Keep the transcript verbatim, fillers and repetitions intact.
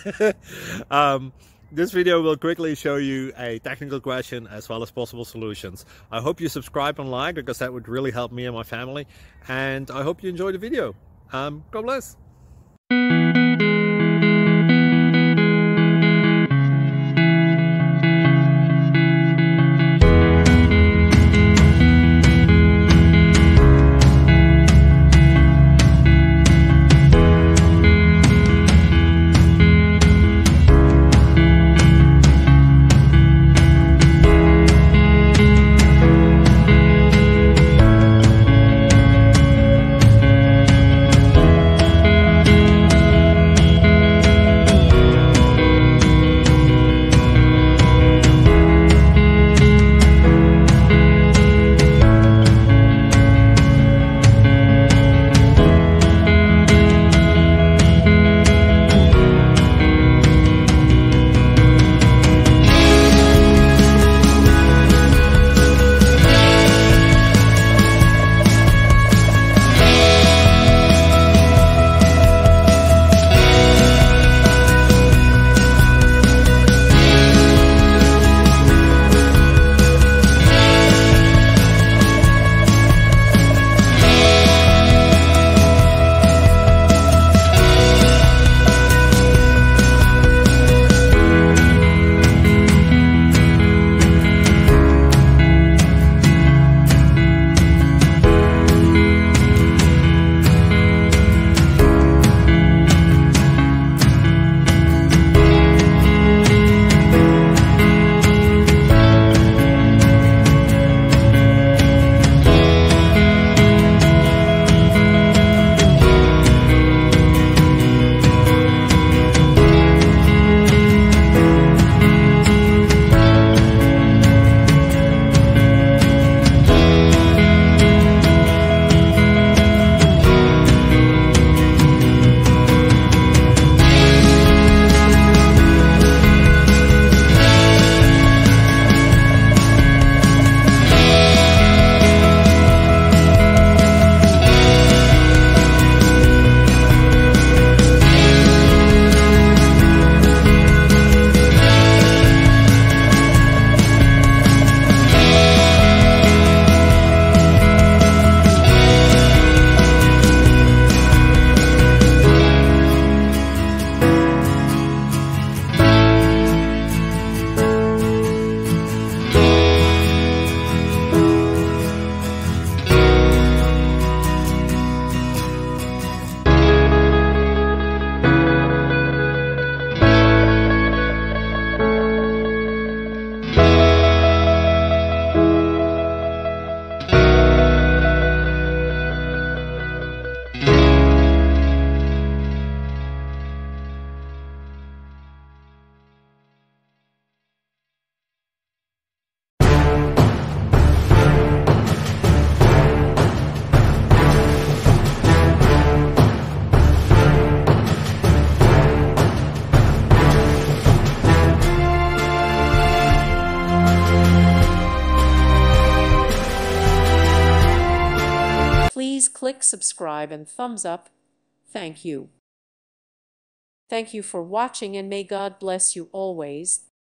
um, this video will quickly show you a technical question as well as possible solutions. I hope you subscribe and like, because that would really help me and my family. And I hope you enjoy the video. Um, God bless. Please click subscribe and thumbs up. Thank you. Thank you for watching, and may God bless you always.